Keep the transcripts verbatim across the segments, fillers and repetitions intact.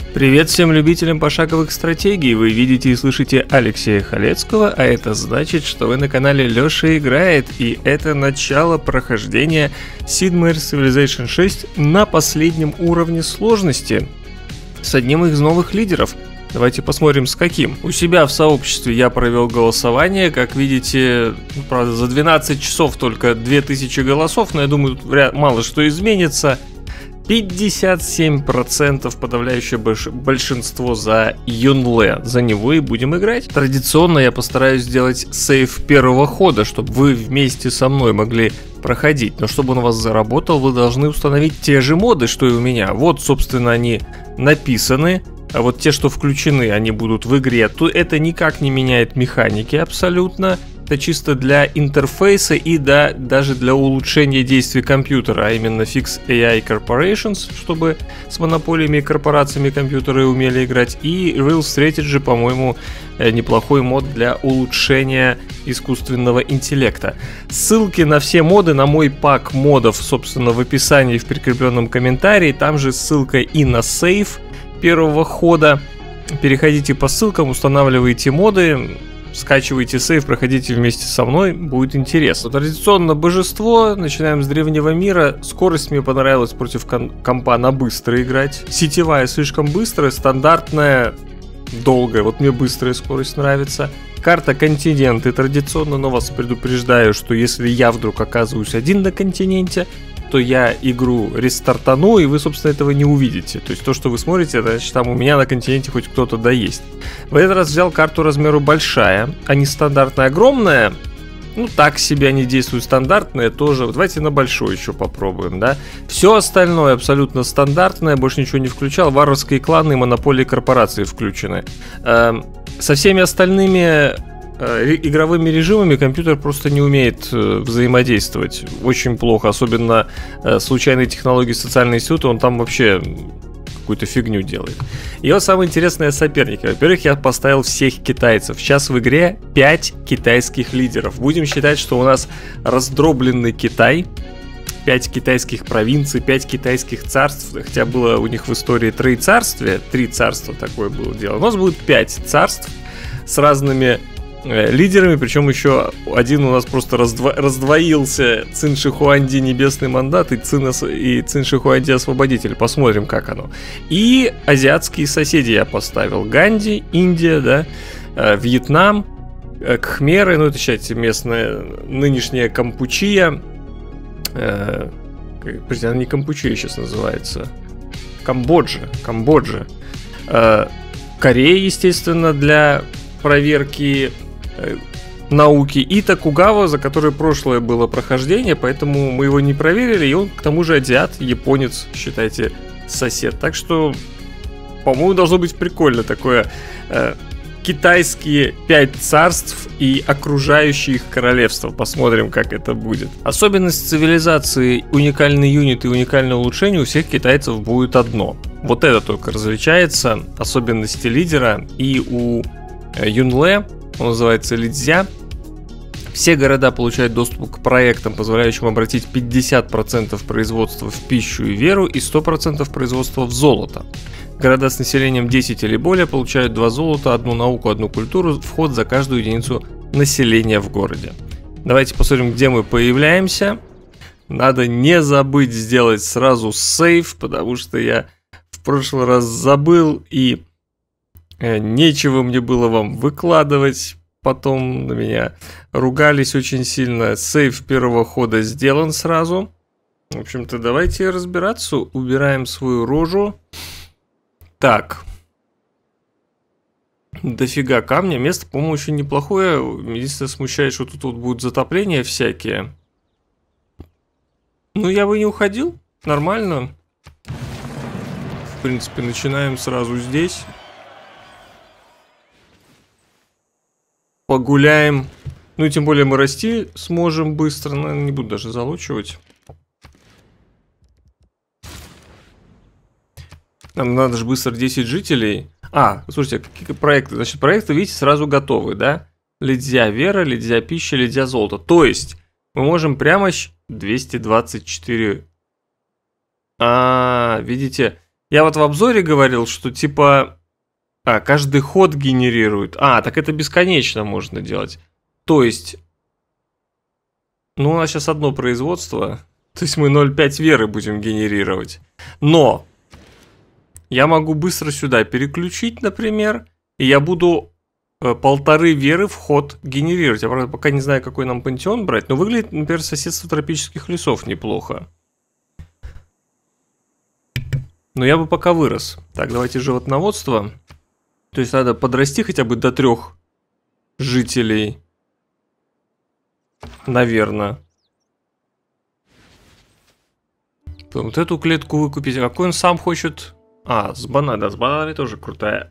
Привет всем любителям пошаговых стратегий, вы видите и слышите Алексея Халецкого, а это значит, что вы на канале Лёша Играет, и это начало прохождения Sid Meier's Civilization шесть на последнем уровне сложности с одним из новых лидеров. Давайте посмотрим, с каким. У себя в сообществе я провел голосование, как видите, ну, правда, за двенадцать часов только две тысячи голосов, но я думаю, тут мало что изменится. пятьдесят семь процентов подавляющее большинство за Юнле. За него и будем играть. Традиционно я постараюсь сделать сейв первого хода, чтобы вы вместе со мной могли проходить. Но чтобы он у вас заработал, вы должны установить те же моды, что и у меня. Вот, собственно, они написаны. А вот те, что включены, они будут в игре. То это никак не меняет механики абсолютно. Это чисто для интерфейса и да, даже для улучшения действий компьютера, а именно Fix эй ай Corporations, чтобы с монополиями и корпорациями компьютеры умели играть, и Real Strategy, по-моему, неплохой мод для улучшения искусственного интеллекта. Ссылки на все моды, на мой пак модов, собственно, в описании, в прикрепленном комментарии. Там же ссылка и на сейв первого хода. Переходите по ссылкам, устанавливайте моды, скачивайте сейв, проходите вместе со мной, будет интересно. Традиционно божество, начинаем с древнего мира. Скорость мне понравилась против компа на быстро играть. Сетевая слишком быстрая, стандартная долгая. Вот мне быстрая скорость нравится. Карта континенты традиционно, но вас предупреждаю, что если я вдруг оказываюсь один на континенте, то я игру рестартану, и вы, собственно, этого не увидите. То есть то, что вы смотрите, это значит, там у меня на континенте хоть кто-то да есть. В этот раз взял карту размеру большая, а не стандартная огромная. Ну, так себе они действуют, стандартные тоже. Давайте на большой еще попробуем, да. Все остальное абсолютно стандартное, больше ничего не включал. Варварские кланы и монополии корпорации включены. Эм, со всеми остальными игровыми режимами компьютер просто не умеет э, взаимодействовать. Очень плохо, особенно э, случайные технологии, социальные сети, он там вообще какую-то фигню делает. И вот самые интересные соперники. Во-первых, я поставил всех китайцев. Сейчас в игре пять китайских лидеров. Будем считать, что у нас раздробленный Китай. пять китайских провинций, пять китайских царств. Хотя было у них в истории три царствия. Три царства такое было дело. У нас будет пять царств с разными лидерами, причем еще один у нас просто раздво... раздвоился. Цин Ши Хуанди небесный мандат и Цин, и Цин Ши Хуанди освободитель. Посмотрим, как оно. И азиатские соседи я поставил. Ганди, Индия, да, Вьетнам, Кхмеры, ну это, считайте, местная, нынешняя Кампучия. Э, она не Кампучия сейчас называется. Камбоджа. Камбоджа. Э, Корея, естественно, для проверки э, науки, и Токугава, за который прошлое было прохождение, поэтому мы его не проверили, и он к тому же азиат, японец, считайте, сосед. Так что, по-моему, должно быть прикольно такое э, китайские пять царств и окружающие их королевства. Посмотрим, как это будет. Особенность цивилизации, уникальный юнит и уникальное улучшение у всех китайцев будет одно. Вот это только различается, особенности лидера, и у Юнле, он называется Лидзя. Все города получают доступ к проектам, позволяющим обратить пятьдесят процентов производства в пищу и веру и сто процентов производства в золото. Города с населением десять или более получают два золота, одну науку, одну культуру, вход за каждую единицу населения в городе. Давайте посмотрим, где мы появляемся. Надо не забыть сделать сразу сейв, потому что я в прошлый раз забыл, и нечего мне было вам выкладывать. Потом на меня ругались очень сильно. Сейв первого хода сделан сразу. В общем-то, давайте разбираться. Убираем свою рожу. Так. Дофига камня. Место, по-моему, очень неплохое. Единственное, смущает, что тут вот будут затопления всякие. Ну, я бы не уходил. Нормально. В принципе, начинаем сразу здесь. Погуляем. Ну и тем более мы расти сможем быстро. Наверное, не буду даже залучивать. Нам надо же быстро десять жителей. А, слушайте, какие проекты? Значит, проекты, видите, сразу готовы, да? Лидзя вера, Лидзя пища, Лидзя золото. То есть мы можем прямо двести двадцать четыре. А, видите, Я вот в обзоре говорил, что типа... А, каждый ход генерирует. А, так это бесконечно можно делать. То есть... Ну, у нас сейчас одно производство. То есть мы ноль целых пять веры будем генерировать. Но... Я могу быстро сюда переключить, например. И я буду э, полторы веры в ход генерировать. Я, правда, пока не знаю, какой нам пантеон брать. Но выглядит, например, соседство тропических лесов неплохо. Но я бы пока вырос. Так, давайте животноводство. То есть надо подрасти хотя бы до трех жителей. Наверное. Вот эту клетку выкупить. А какой он сам хочет? А, с бананами. Да, с бананами тоже крутая.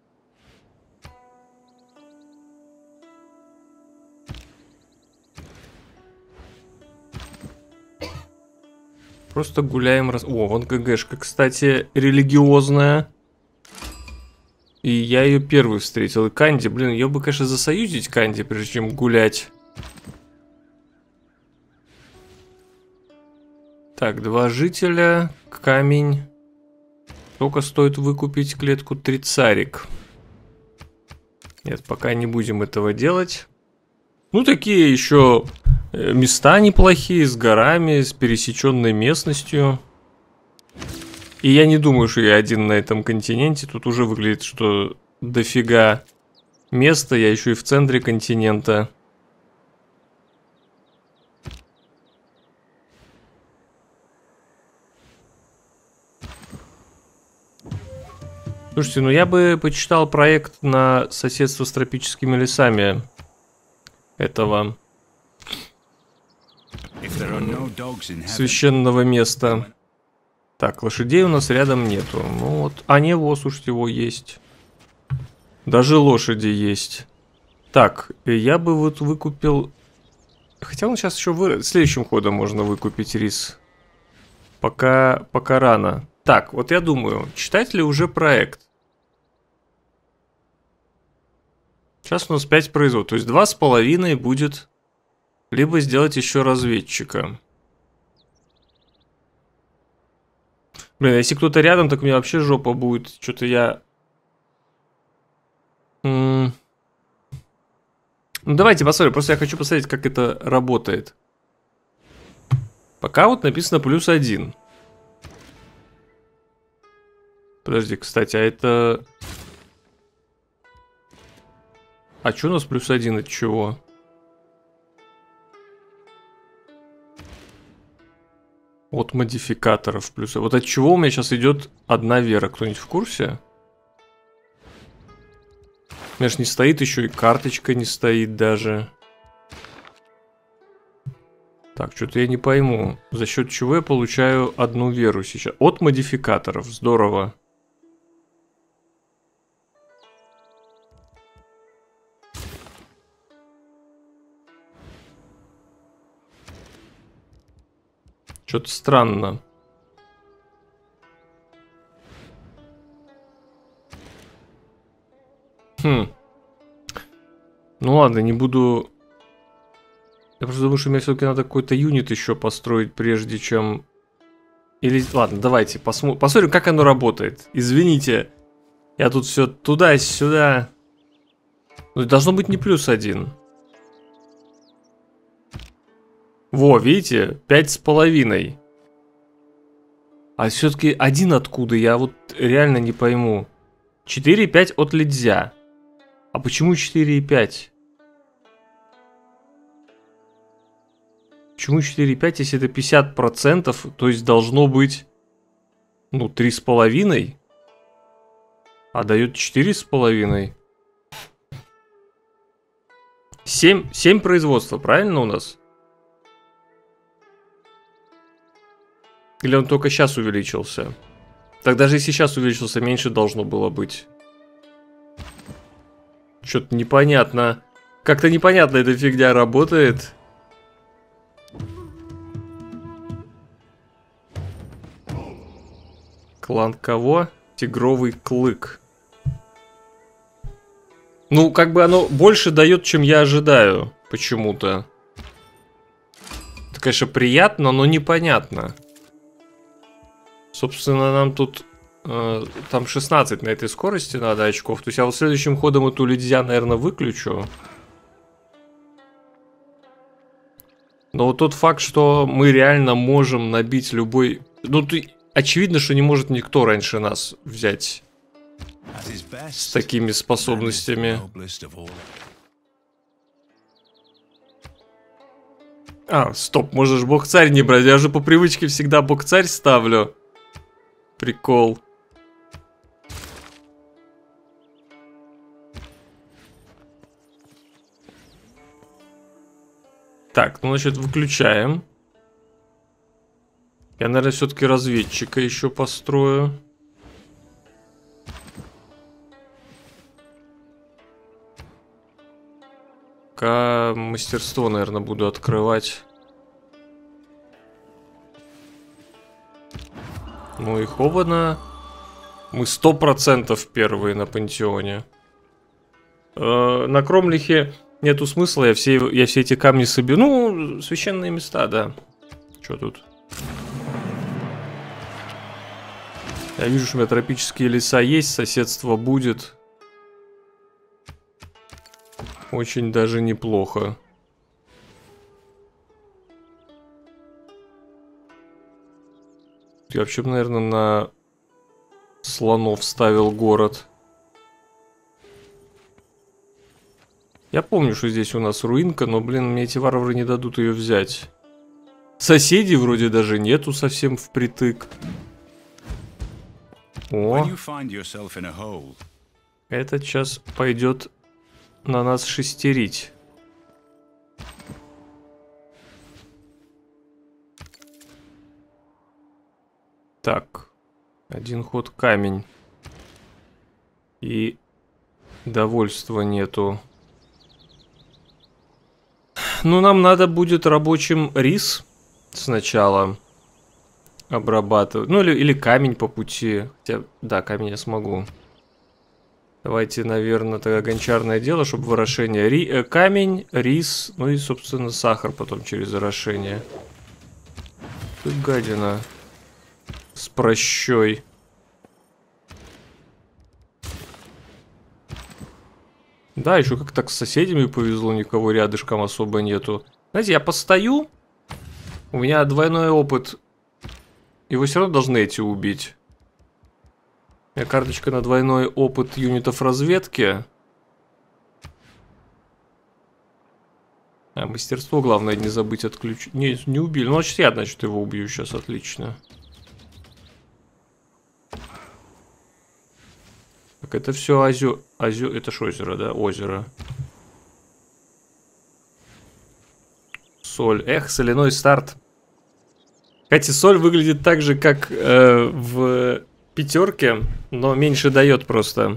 Просто гуляем раз... О, вон ГГшка, кстати, религиозная. И я ее первый встретил. И Канди, блин, ее бы, конечно, засоюзить, Канди, прежде чем гулять. Так, два жителя, камень. Сколько стоит выкупить клетку? Трицарик. Нет, пока не будем этого делать. Ну, такие еще места неплохие, с горами, с пересеченной местностью. И я не думаю, что я один на этом континенте. Тут уже выглядит, что дофига места. Я еще и в центре континента. Слушайте, ну я бы почитал проект на соседство с тропическими лесами этого священного места. Так, лошадей у нас рядом нету. Ну вот, а не, во, слушайте, его есть. Даже лошади есть. Так, я бы вот выкупил... Хотя он сейчас еще вырос. Следующим ходом можно выкупить рис. Пока, пока рано. Так, вот я думаю, читать ли уже проект? Сейчас у нас пять производств. То есть два с половиной будет... Либо сделать еще разведчика. Блин, если кто-то рядом, так мне вообще жопа будет. Что-то я... М- Ну давайте посмотрим. Просто я хочу посмотреть, как это работает. Пока вот написано плюс один. Подожди, кстати, а это... А что у нас плюс один от чего? От модификаторов плюс... Вот от чего у меня сейчас идет одна вера? Кто-нибудь в курсе? У меня же не стоит еще и карточка не стоит даже. Так, что-то я не пойму. За счет чего я получаю одну веру сейчас? От модификаторов. Здорово. Что-то странно. Хм. Ну ладно, не буду... Я просто думаю, что мне все-таки надо какой-то юнит еще построить, прежде чем... Или... Ладно, давайте посмотрим, посмотрим, как оно работает. Извините. Я тут все туда-сюда. Ну, должно быть не плюс один. Во, видите? Пять с половиной. А все-таки один откуда? Я вот реально не пойму. четыре и пять от Лидзя. А почему четыре и пять? Почему четыре и пять, если это пятьдесят процентов, то есть должно быть, ну, три с половиной, а дает четыре с половиной. семь, семь производства, правильно у нас? Или он только сейчас увеличился? Так даже если сейчас увеличился, меньше должно было быть. Что-то непонятно. Как-то непонятно эта фигня работает. Клан кого? Тигровый клык. Ну, как бы оно больше дает, чем я ожидаю. Почему-то. Это, конечно, приятно, но непонятно. Собственно, нам тут Э, там шестнадцать на этой скорости надо очков. То есть я вот следующим ходом эту ледзя, наверное, выключу. Но вот тот факт, что мы реально можем набить любой... Ну, ты... очевидно, что не может никто раньше нас взять с такими способностями. А, стоп, можно же бог-царь не брать. Я же по привычке всегда бог-царь ставлю. Прикол. Так, ну, значит, выключаем. Я, наверное, все-таки разведчика еще построю. Пока мастерство, наверное, буду открывать. Ну и хобана. Мы сто процентов первые на пантеоне. Э, на Кромлихе нету смысла, я все, я все эти камни соберу. Ну, священные места, да. Что тут? Я вижу, что у меня тропические леса есть, соседство будет. Очень даже неплохо. Я вообще, наверное, на слонов ставил город. Я помню, что здесь у нас руинка, но, блин, мне эти варвары не дадут ее взять. Соседей вроде даже нету совсем впритык. О, этот сейчас пойдет на нас шестерить. Так, один ход камень. И довольства нету. Ну, нам надо будет рабочим рис сначала обрабатывать. Ну, или, или камень по пути. Хотя, да, камень я смогу. Давайте, наверное, тогда гончарное дело, чтобы ворошение. Ри, э, камень, рис, ну и, собственно, сахар потом через орошение. Ты гадина. С прощой. Да, еще как так с соседями повезло, никого рядышком особо нету. Знаете, я постою, у меня двойной опыт. Его все равно должны эти убить. У меня карточка на двойной опыт юнитов разведки. А, мастерство, главное, не забыть отключить. Не, не убили. Ну, значит, я, значит, его убью сейчас, отлично. Так, это все озё... озё... Это ж озеро, да? Озеро. Соль. Эх, соляной старт. Кстати, соль выглядит так же, как э, в пятерке, но меньше дает просто.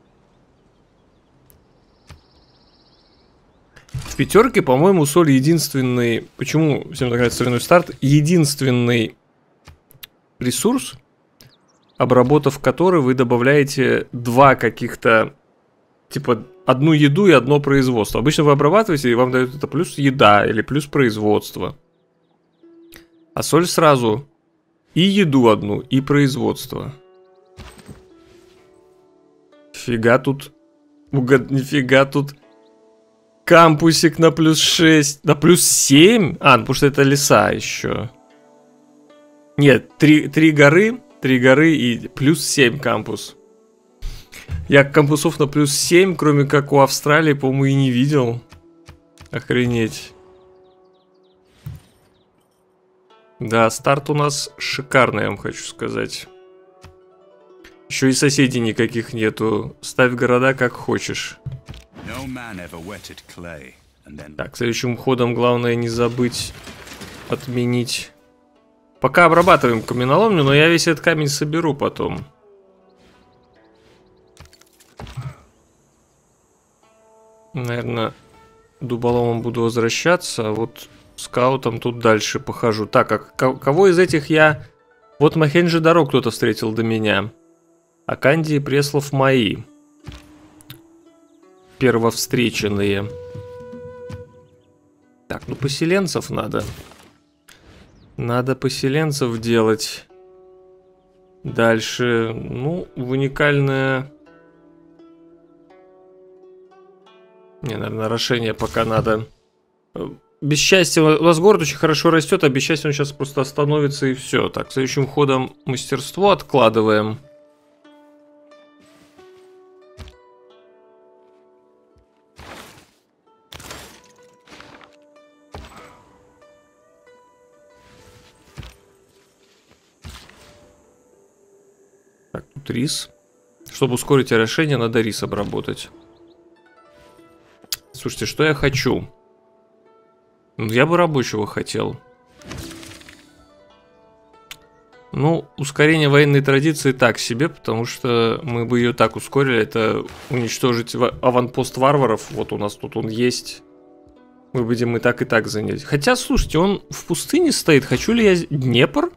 В пятерке, по-моему, соль единственный... Почему всем так нравится соляной старт? Единственный ресурс, обработав который, вы добавляете два каких-то, типа, одну еду и одно производство. Обычно вы обрабатываете, и вам дают это плюс еда или плюс производство. А соль сразу и еду одну, и производство. Нифига тут... Угад... Нифига тут... Кампусик на плюс шесть, на плюс семь? А, ну, потому что это леса еще. Нет, три, три горы... Три горы и плюс семь кампус. Я кампусов на плюс семь, кроме как у Австралии, по-моему, и не видел. Охренеть. Да, старт у нас шикарный, я вам хочу сказать. Еще и соседей никаких нету. Ставь города как хочешь. Так, следующим ходом главное не забыть отменить... Пока обрабатываем каменоломню, но я весь этот камень соберу потом. Наверное, дуболомом буду возвращаться, а вот скаутом тут дальше похожу. Так, а кого из этих я... Вот Мохенджо-Даро кто-то встретил до меня. А Канди и Преслов мои. Первовстреченные. Так, ну поселенцев надо. Надо поселенцев делать. Дальше, ну, уникальное... Не, наверное, орошение пока надо. Без счастья у нас город очень хорошо растет, а без счастья он сейчас просто остановится и все. Так, следующим ходом мастерство откладываем. Так, тут рис. Чтобы ускорить орошение, надо рис обработать. Слушайте, что я хочу? Я бы рабочего хотел. Ну, ускорение военной традиции так себе, потому что мы бы ее так ускорили. Это уничтожить аванпост варваров. Вот у нас тут он есть. Мы будем и так, и так занять. Хотя, слушайте, он в пустыне стоит. Хочу ли я... Днепр?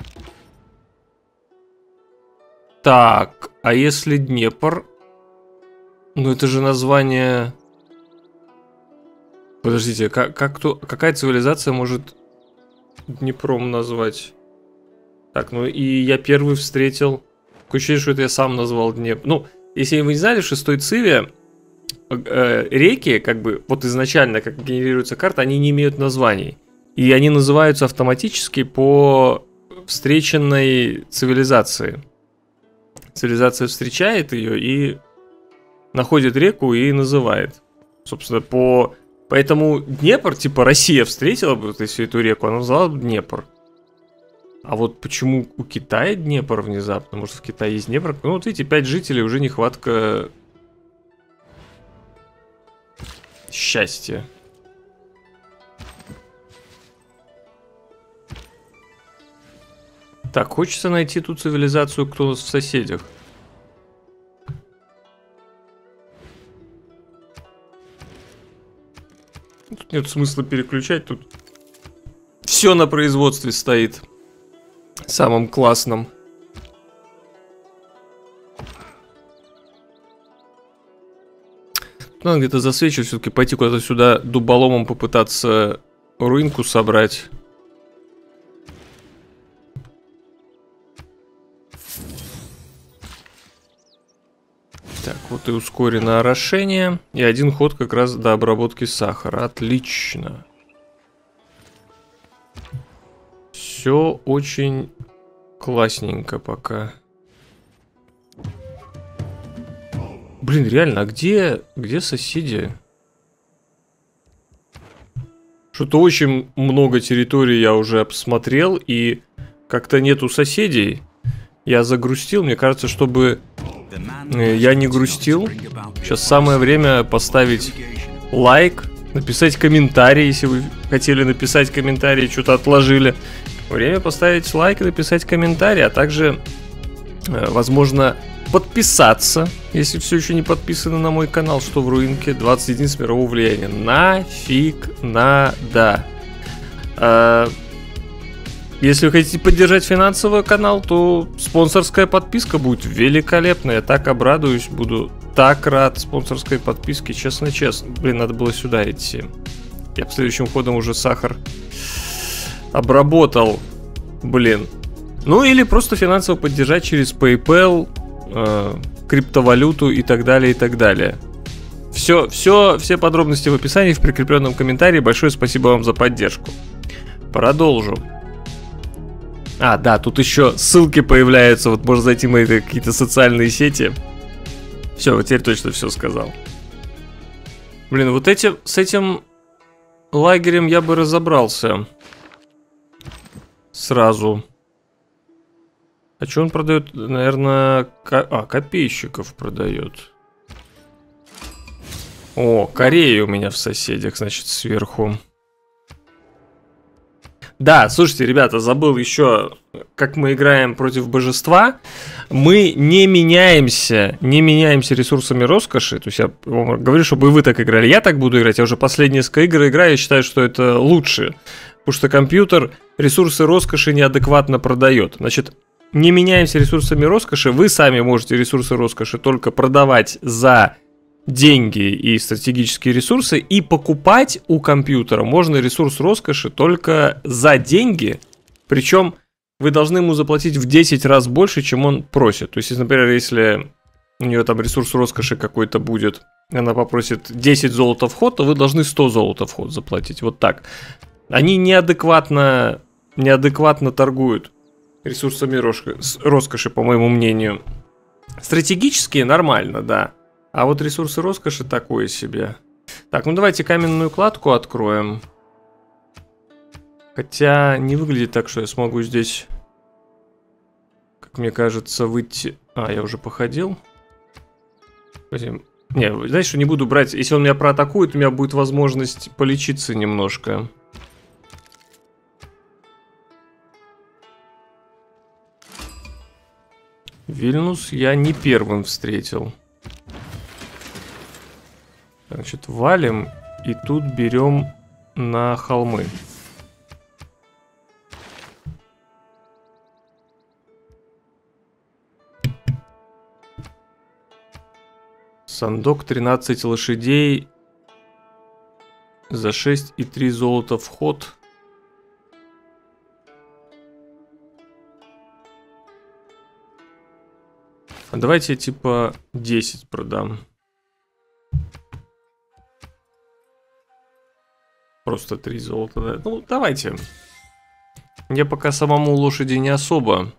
Так, а если Днепр? Ну, это же название... Подождите, как, как то, какая цивилизация может Днепром назвать? Так, ну и я первый встретил... Такое ощущение, что это я сам назвал Днепр. Ну, если вы не знали, в шестой циве э, реки, как бы, вот изначально, как генерируется карта, они не имеют названий. И они называются автоматически по встреченной цивилизации. Цивилизация встречает ее и находит реку и называет. Собственно, по... Поэтому Днепр, типа Россия встретила бы всю эту реку, она назвала бы Днепр. А вот почему у Китая Днепр внезапно? Может, в Китае есть Днепр? Ну, вот видите, пять жителей, уже нехватка счастья. Так, хочется найти ту цивилизацию, кто у нас в соседях. Тут нет смысла переключать, тут все на производстве стоит. Самым классным. Надо где-то засвечивать, все-таки пойти куда-то сюда дуболомом попытаться руинку собрать. Так, вот и ускоренное орошение. И один ход как раз до обработки сахара. Отлично. Все очень классненько пока. Блин, реально, а где, где соседи? Что-то очень много территорий я уже обсмотрел, и как-то нету соседей. Я загрустил, мне кажется, чтобы я не грустил. Сейчас самое время поставить лайк, написать комментарий, если вы хотели написать комментарий, что-то отложили. Время поставить лайк и написать комментарий, а также, возможно, подписаться, если все еще не подписаны на мой канал, что в руинке двадцать единиц мирового влияния. Нафиг надо. А, если вы хотите поддержать финансово канал, то спонсорская подписка будет великолепная. Я так обрадуюсь, буду так рад спонсорской подписке, честно-честно. Блин, надо было сюда идти. Я бы следующим ходом уже сахар обработал. Блин. Ну или просто финансово поддержать через PayPal, э, криптовалюту и так далее, и так далее. Все, все, все подробности в описании, в прикрепленном комментарии. Большое спасибо вам за поддержку. Продолжу. А, да, тут еще ссылки появляются. Вот можно зайти в мои какие-то социальные сети. Все, вот теперь точно все сказал. Блин, вот эти, с этим лагерем я бы разобрался. Сразу. А что он продает? Наверное, ко... а, копейщиков продает. О, Корея у меня в соседях, значит, сверху. Да, слушайте, ребята, забыл еще, как мы играем против божества. Мы не меняемся, не меняемся ресурсами роскоши. То есть я говорю, чтобы и вы так играли. Я так буду играть, я уже последние несколько игр играю, я считаю, что это лучше. Потому что компьютер ресурсы роскоши неадекватно продает. Значит, не меняемся ресурсами роскоши. Вы сами можете ресурсы роскоши только продавать за деньги и стратегические ресурсы. И покупать у компьютера можно ресурс роскоши только за деньги. Причем вы должны ему заплатить в десять раз больше, чем он просит. То есть, например, если у нее там ресурс роскоши какой-то будет, она попросит десять золота в ход, то вы должны сто золота в ход заплатить. Вот так. Они неадекватно, неадекватно торгуют ресурсами роскоши, по моему мнению. Стратегически нормально, да. А вот ресурсы роскоши такое себе. Так, ну давайте каменную кладку откроем. Хотя не выглядит так, что я смогу здесь, как мне кажется, выйти... А, я уже походил. Не, знаешь, что не буду брать. Если он меня проатакует, у меня будет возможность полечиться немножко. Вильнюс я не первым встретил. Значит, валим и тут берем на холмы. Сандок тринадцать лошадей за шесть и три золота в ход. А давайте типа десять продам. Просто три золота. Да. Ну, давайте. Я пока самому лошади не особо.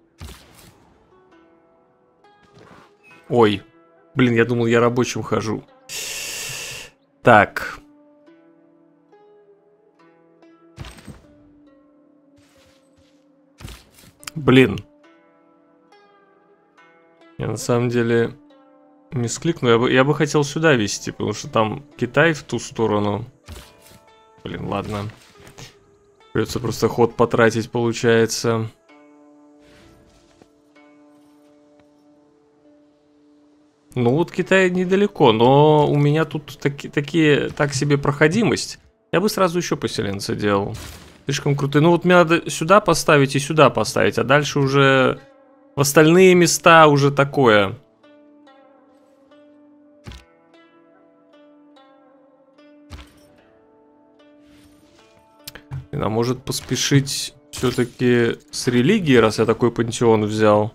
Ой. Блин, я думал, я рабочим хожу. Так. Блин. Я на самом деле мискликну. Я бы, я бы хотел сюда вести, потому что там Китай в ту сторону. Блин, ладно. Придется просто ход потратить, получается. Ну вот Китай недалеко, но у меня тут таки, такие, так себе проходимость. Я бы сразу еще поселенца делал. Слишком крутые. Ну вот мне надо сюда поставить и сюда поставить, а дальше уже в остальные места уже такое. А может поспешить все-таки с религией, раз я такой пантеон взял.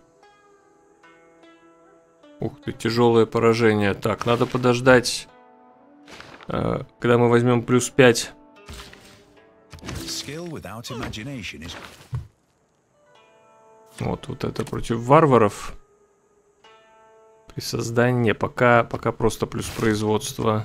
Ух ты, тяжелое поражение. Так, надо подождать, э, когда мы возьмем плюс пять. Вот, вот это против варваров. При создании, пока, пока просто плюс производство.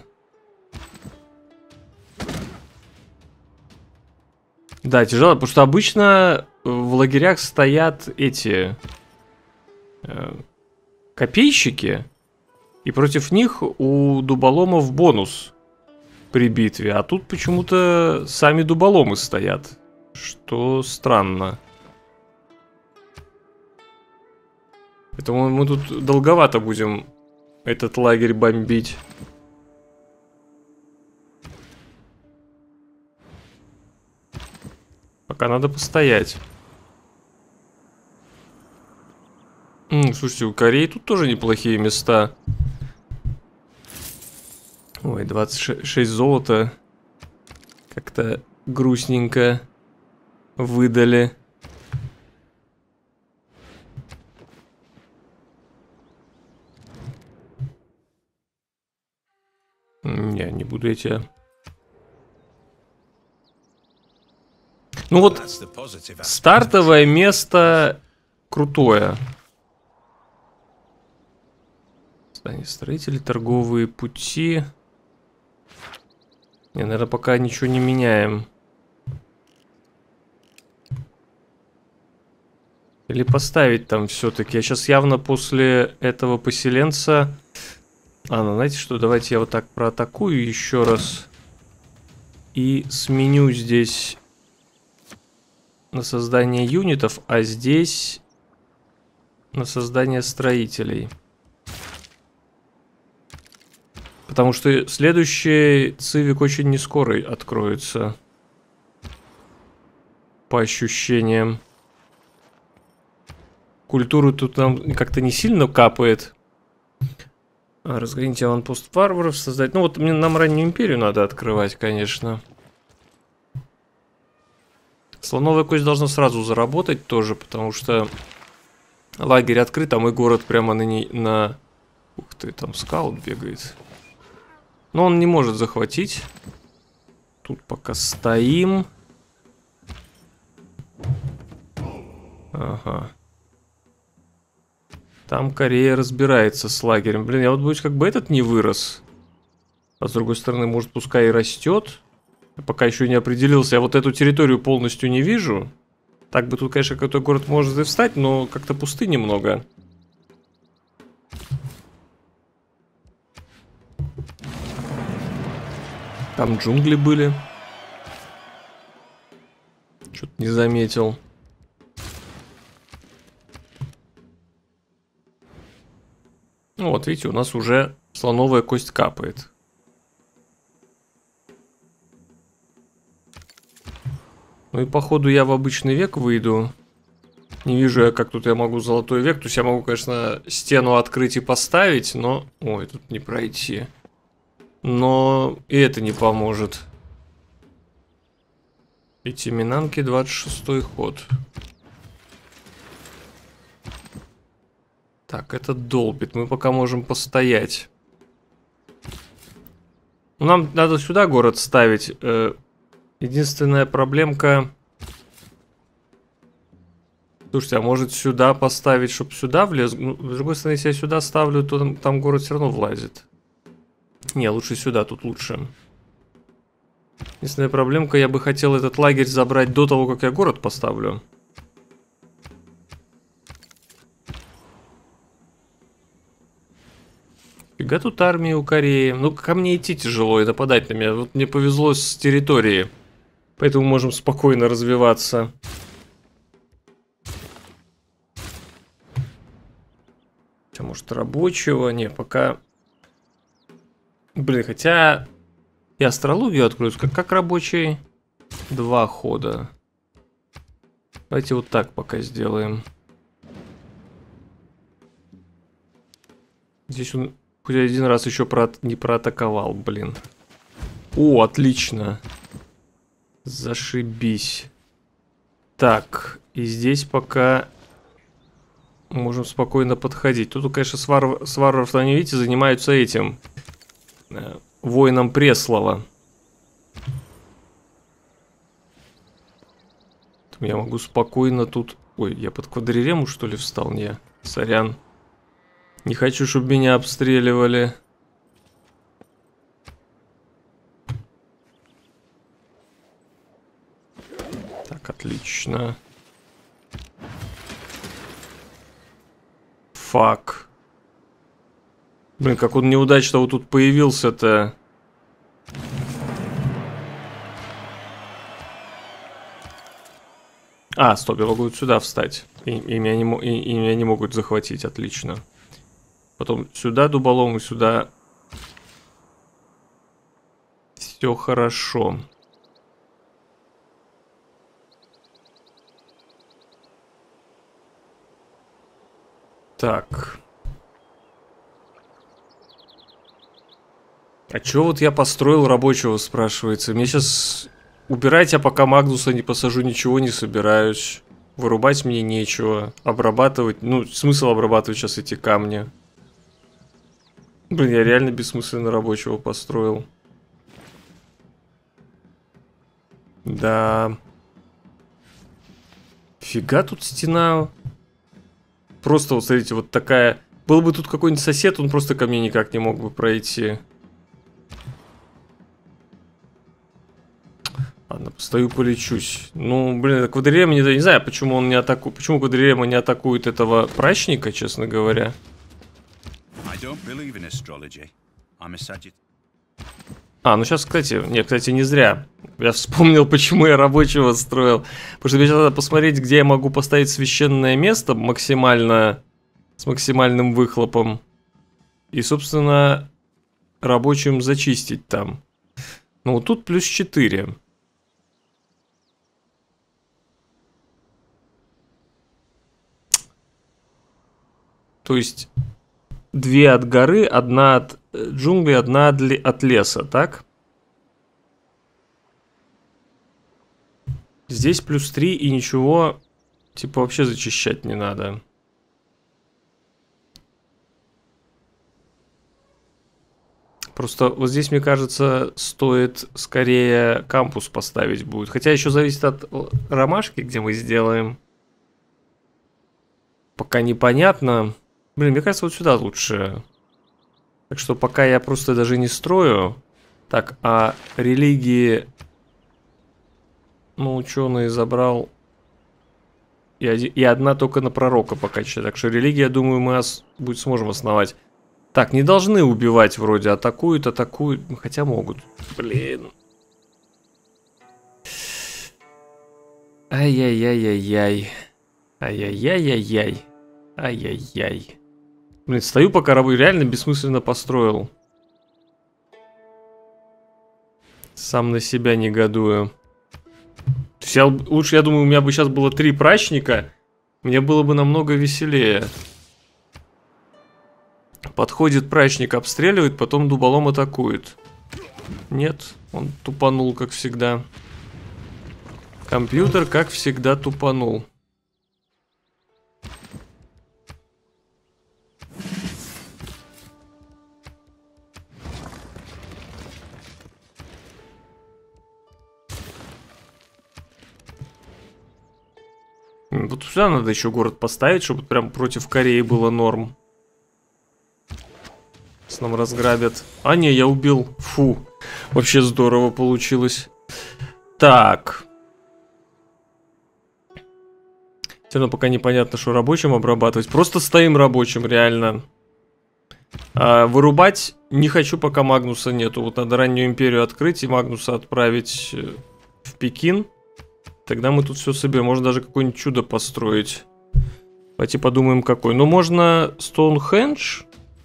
Да, тяжело, потому что обычно в лагерях стоят эти э, копейщики, и против них у дуболомов бонус при битве, а тут почему-то сами дуболомы стоят, что странно. Поэтому мы тут долговато будем этот лагерь бомбить. Пока надо постоять. М, слушайте, у Кореи тут тоже неплохие места. Ой, двадцать шесть золота. Как-то грустненько выдали. Не, не буду эти... Ну вот, стартовое место крутое. Строители, торговые пути. Не, наверное, пока ничего не меняем. Или поставить там все-таки. Я сейчас явно после этого поселенца... А, ну знаете что, давайте я вот так проатакую еще раз. И сменю здесь на создание юнитов, а здесь на создание строителей. Потому что следующий цивик очень нескоро откроется. По ощущениям. Культуру тут нам как-то не сильно капает. А, разгоните аванпост варваров, создать. Ну вот мне, нам раннюю империю надо открывать, конечно. Слоновая кость должна сразу заработать тоже, потому что лагерь открыт, а мой город прямо на ней... На... Ух ты, там скаут бегает. Но он не может захватить. Тут пока стоим. Ага. Там Корея разбирается с лагерем. Блин, я вот боюсь, как бы этот не вырос. А с другой стороны, может, пускай и растет. Я пока еще не определился. Я вот эту территорию полностью не вижу. Так бы тут, конечно, какой-то город может и встать, но как-то пусты немного. Там джунгли были. Что-то не заметил. Ну вот, видите, у нас уже слоновая кость капает. Ну и походу я в обычный век выйду. Не вижу я, как тут я могу золотой век. То есть я могу, конечно, стену открыть и поставить, но... Ой, тут не пройти. Но и это не поможет. Эти минанки, двадцать шестой ход. Так, это долбит. Мы пока можем постоять. Нам надо сюда город ставить. Единственная проблемка... Слушайте, а может сюда поставить, чтобы сюда влез? Ну, с другой стороны, если я сюда ставлю, то там, там город все равно влазит. Не, лучше сюда, тут лучше. Единственная проблемка, я бы хотел этот лагерь забрать до того, как я город поставлю. Фига тут армии у Кореи. Ну, ко мне идти тяжело и нападать на меня. Вот мне повезло с территории. Поэтому можем спокойно развиваться. Хотя, может, рабочего? Не, пока... Блин, хотя... И астрологию открою. Как, как рабочий? Два хода. Давайте вот так пока сделаем. Здесь он хоть один раз еще про... не проатаковал, блин. О, отлично. Зашибись. Так, и здесь пока можем спокойно подходить. Тут, конечно, с, вар... с варваров, они, видите, занимаются этим. Воином Преслова. Я могу спокойно тут... Ой, я под квадрирему, что ли, встал? Не, сорян. Не хочу, чтобы меня обстреливали. Так, отлично. Фак. Блин, как он неудачно вот тут появился-то. А, стоп, я могу вот сюда встать. И, и, меня не, и, и меня не могут захватить, отлично. Потом сюда дуболом и сюда. Все хорошо. Так. А чё вот я построил рабочего, спрашивается? Мне сейчас убирать, а пока Магнуса не посажу, ничего не собираюсь. Вырубать мне нечего. Обрабатывать, ну, смысл обрабатывать сейчас эти камни. Блин, я реально бессмысленно рабочего построил. Да. Фига тут стена. Просто вот смотрите, вот такая. Был бы тут какой-нибудь сосед, он просто ко мне никак не мог бы пройти. Ладно, постою, полечусь. Ну, блин, квадрирема не, не знаю, почему он не атакует. Почему квадрирема не атакует этого прачника, честно говоря. А, ну сейчас, кстати, не, кстати, не зря. Я вспомнил, почему я рабочего строил. Потому что мне сейчас надо посмотреть, где я могу поставить священное место максимально, с максимальным выхлопом. И, собственно, рабочим зачистить там. Ну, вот тут плюс четыре. То есть... Две от горы, одна от джунглей, одна от леса, так? Здесь плюс три и ничего, типа, вообще зачищать не надо. Просто вот здесь, мне кажется, стоит скорее кампус поставить будет. Хотя еще зависит от ромашки, где мы сделаем. Пока непонятно. Блин, мне кажется, вот сюда лучше. Так что пока я просто даже не строю. Так, а религии... Ну, ученые забрал. И, один, и одна только на пророка пока читаю. Так что религия, я думаю, мы ос, будет, сможем основать. Так, не должны убивать вроде. Атакуют, атакуют. Хотя могут. Блин. Ай-яй-яй-яй-яй. Ай-яй-яй-яй-яй. Ай-яй-яй. Блин, стою пока рабы. Реально бессмысленно построил. Сам на себя негодую. Я, лучше, я думаю, у меня бы сейчас было три прачника. Мне было бы намного веселее. Подходит прачник, обстреливает, потом дуболом атакует. Нет, он тупанул, как всегда. Компьютер, как всегда, тупанул. Вот сюда надо еще город поставить, чтобы прям против Кореи было норм. С нам разграбят. А, не, я убил. Фу. Вообще здорово получилось. Так. Все равно пока непонятно, что рабочим обрабатывать. Просто стоим рабочим, реально. А, вырубать не хочу, пока Магнуса нету. Вот надо раннюю империю открыть и Магнуса отправить в Пекин. Тогда мы тут все соберем. Можно даже какое-нибудь чудо построить. Давайте подумаем, какой. Ну, можно Стоунхендж.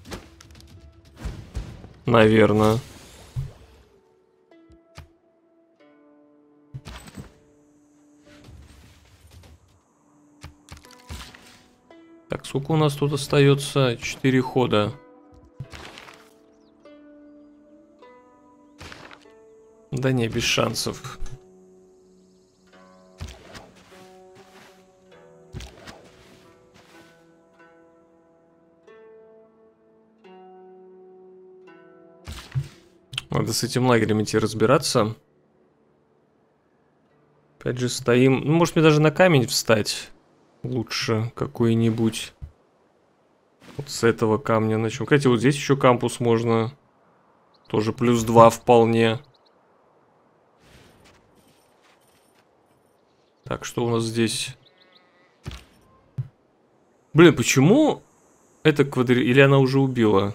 Наверное. Так, сколько у нас тут остается? Четыре хода. Да не, без шансов. Надо с этим лагерем идти разбираться. Опять же стоим. Ну, может мне даже на камень встать. Лучше какой-нибудь. Вот с этого камня начнем. Кстати, вот здесь еще кампус можно. Тоже плюс два вполне. Так, что у нас здесь? Блин, почему это квадри... Или она уже убила?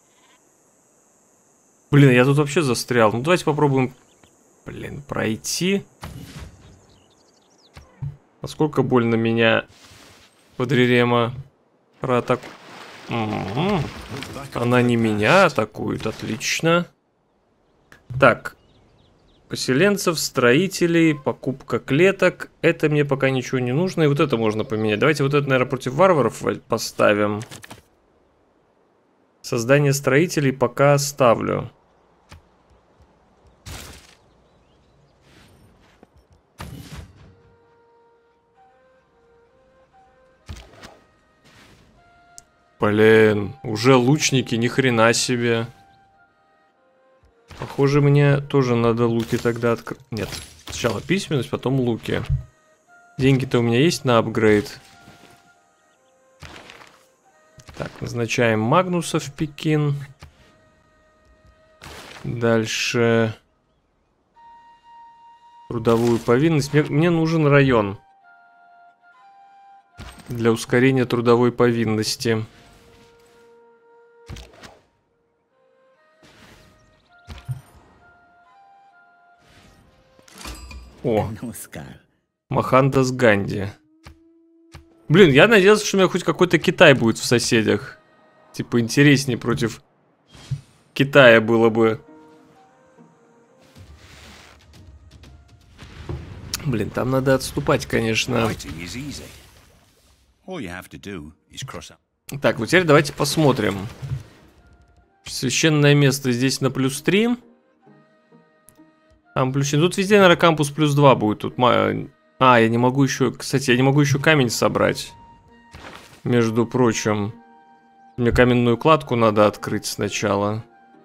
Блин, я тут вообще застрял. Ну, давайте попробуем, блин, пройти. Насколько больно меня Квадрирема проатаку... Угу. Она не меня атакует, отлично. Так. Поселенцев, строителей, покупка клеток. Это мне пока ничего не нужно. И вот это можно поменять. Давайте вот это, наверное, против варваров поставим. Создание строителей пока оставлю. Блин, уже лучники, ни хрена себе. Похоже, мне тоже надо луки тогда открыть. Нет, сначала письменность, потом луки. Деньги-то у меня есть на апгрейд. Так, назначаем Магнуса в Пекин. Дальше. Трудовую повинность. Мне, мне нужен район. Для ускорения трудовой повинности. О, Махандас Ганди. Блин, я надеялся, что у меня хоть какой-то Китай будет в соседях. Типа интереснее против Китая было бы. Блин, там надо отступать, конечно. Так, вот теперь давайте посмотрим. Священное место здесь на плюс три. Там плюс... Тут везде, наверное, кампус плюс два будет. Тут... А, я не могу еще... Кстати, я не могу еще камень собрать. Между прочим. Мне каменную кладку надо открыть сначала.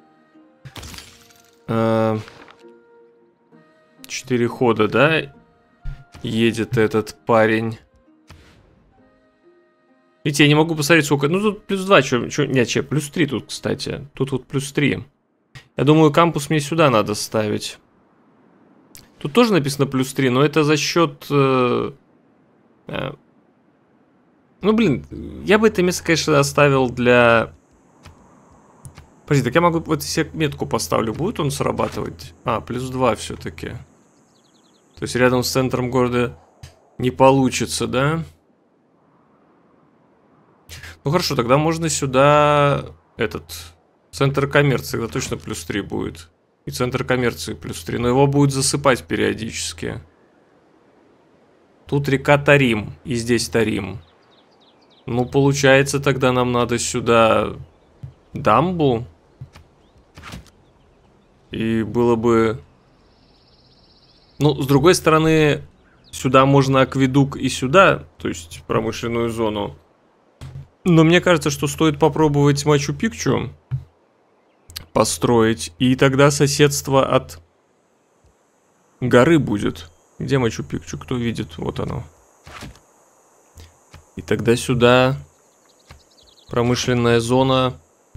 Четыре хода, да? Едет этот парень. Видите, я не могу посмотреть, сколько... Ну, тут плюс два, что... Нет, че, плюс три тут, кстати. Тут вот плюс три. Я думаю, кампус мне сюда надо ставить. Тут тоже написано плюс три, но это за счет... Э, э, ну, блин, я бы это место, конечно, оставил для... Подожди, так я могу... Вот если я метку поставлю, будет он срабатывать? А, плюс два все-таки. То есть рядом с центром города не получится, да? Ну, хорошо, тогда можно сюда... Этот... Центр коммерции, тогда точно плюс три будет. И центр коммерции плюс три. Но его будет засыпать периодически. Тут река Тарим. И здесь Тарим. Ну, получается, тогда нам надо сюда дамбу. И было бы... Ну, с другой стороны, сюда можно акведук и сюда. То есть промышленную зону. Но мне кажется, что стоит попробовать Мачу-Пикчу построить. И тогда соседство от горы будет. Где Мачу-Пикчу? Кто видит? Вот оно. И тогда сюда промышленная зона.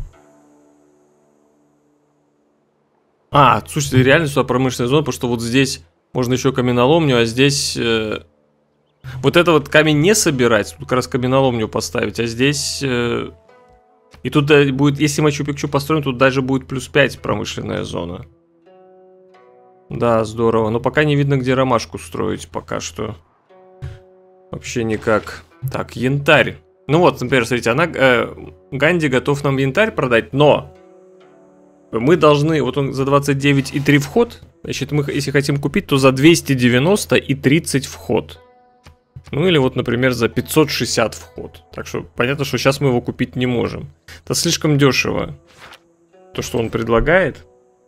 А, слушайте, реально сюда промышленная зона, потому что вот здесь можно еще каменоломню, а здесь... Э... Вот это вот камень не собирать, тут как раз каменоломню поставить, а здесь... Э... И тут будет, если Мачу-Пикчу построим, тут даже будет плюс пять промышленная зона. Да, здорово. Но пока не видно, где ромашку строить пока что. Вообще никак. Так, янтарь. Ну вот, например, смотрите, она, э, Ганди готов нам янтарь продать, но мы должны, вот он за двадцать девять и три вход, значит, мы, если хотим купить, то за двести девяносто и тридцать вход. Ну или вот, например, за пятьсот шестьдесят вход. Так что понятно, что сейчас мы его купить не можем. Это слишком дешево. То, что он предлагает.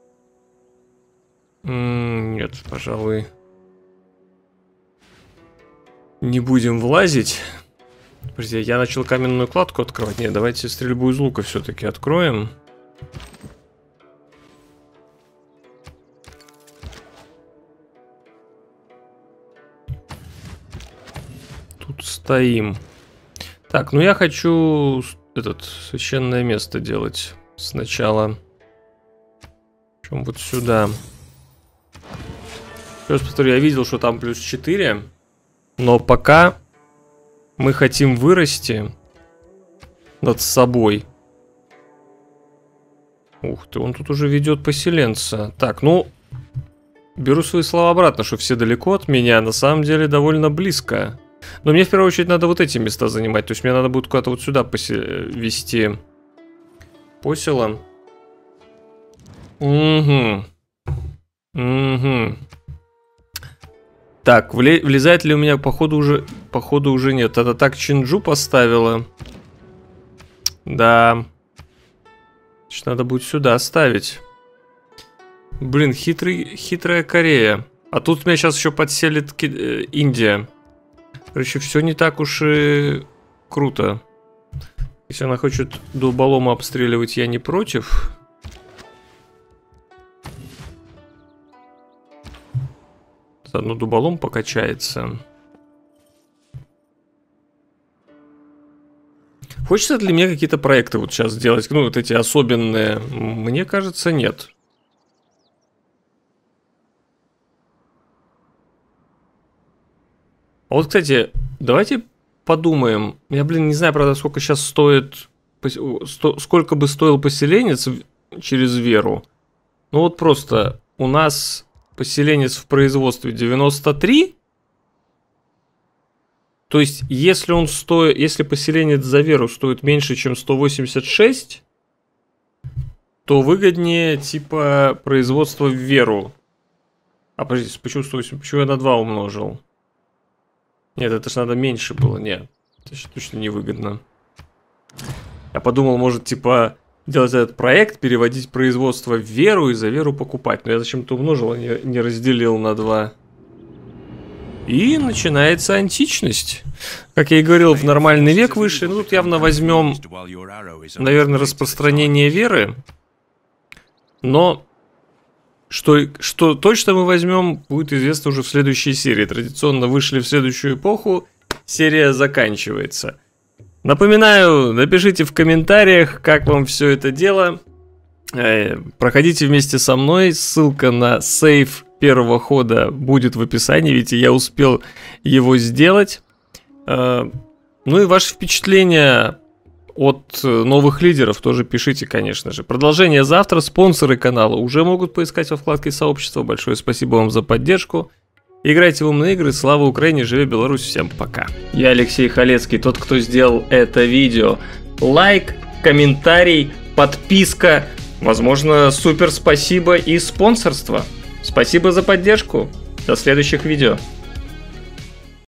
М-м, нет, пожалуй. Не будем влазить. Подожди, я начал каменную кладку открывать. Нет, давайте стрельбу из лука все-таки откроем. Тут стоим. Так, ну я хочу этот священное место делать сначала. Причем вот сюда. Сейчас повторю, я видел, что там плюс четыре. Но пока мы хотим вырасти над собой. Ух ты, он тут уже ведет поселенца. Так, ну, беру свои слова обратно, что все далеко от меня. На самом деле довольно близко. Но мне в первую очередь надо вот эти места занимать. То есть мне надо будет куда-то вот сюда вести посело. Угу. Угу. Так, вли влезает ли у меня, походу уже, походу уже нет. Это так Чинджу поставила. Да. Значит, надо будет сюда ставить. Блин, хитрый, хитрая Корея. А тут меня сейчас еще подселит Ки э, Индия. Короче, все не так уж и круто. Если она хочет дуболома обстреливать, я не против. Заодно дуболом покачается. Хочется ли мне какие-то проекты вот сейчас сделать? Ну, вот эти особенные. Мне кажется, нет. А вот, кстати, давайте подумаем. Я, блин, не знаю, правда, сколько сейчас стоит... Сколько бы стоил поселенец через веру. Ну, вот просто у нас... Поселенец в производстве девяносто три. То есть, если он стоит, если поселенец за веру стоит меньше, чем сто восемьдесят шесть, то выгоднее типа производство в веру. А подождите, почему сто восемьдесят? Почему я на два умножил? Нет, это же надо меньше было. Нет, это же точно невыгодно. Я подумал, может, типа делать этот проект, переводить производство в веру и за веру покупать. Но я зачем-то умножил, а не, не разделил на два. И начинается античность. Как я и говорил, в нормальный век вышли. Ну, тут явно возьмем, наверное, распространение веры. Но что, что точно мы возьмем, будет известно уже в следующей серии. Традиционно вышли в следующую эпоху. Серия заканчивается. Напоминаю, напишите в комментариях, как вам все это дело. Проходите вместе со мной. Ссылка на сейв первого хода будет в описании, ведь я успел его сделать. Ну и ваши впечатления от новых лидеров тоже пишите, конечно же. Продолжение завтра. Спонсоры канала уже могут поискать во вкладке сообщества. Большое спасибо вам за поддержку. Играйте в умные игры. Слава Украине, живи Беларусь. Всем пока. Я Алексей Халецкий, тот, кто сделал это видео. Лайк, комментарий, подписка, возможно, супер спасибо и спонсорство. Спасибо за поддержку. До следующих видео.